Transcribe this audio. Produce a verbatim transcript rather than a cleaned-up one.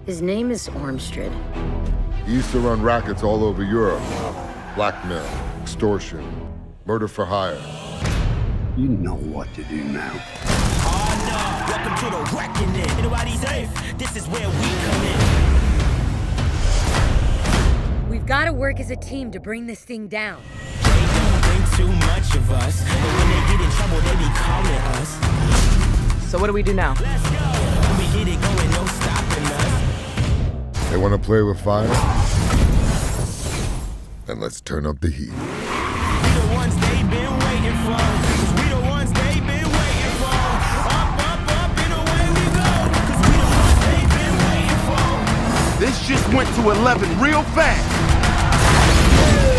His name is Ormstrad. He used to run rackets all over Europe. Blackmail, extortion, murder for hire. You know what to do now. Oh no, welcome to the reckoning. Ain't nobody safe. This is where we come in. We've got to work as a team to bring this thing down. They don't think too much of us, but when they get in trouble, they be calling us. So what do we do now? Let's go. When we get it going, no stopping us. They want to play with fire? Then let's turn up the heat. We the ones they've been waiting for. We the ones they've been waiting for. Up, up, up, and away we go. Cause we the ones they've been waiting for. This just went to eleven real fast.